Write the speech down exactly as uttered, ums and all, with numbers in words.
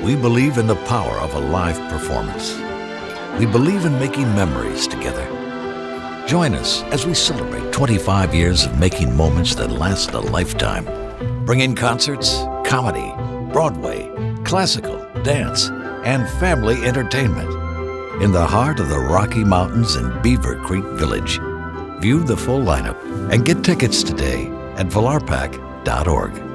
We believe in the power of a live performance. We believe in making memories together. Join us as we celebrate twenty-five years of making moments that last a lifetime. Bringing concerts, comedy, Broadway, classical, dance, and family entertainment in the heart of the Rocky Mountains in Beaver Creek Village. View the full lineup and get tickets today at vilar pac dot org.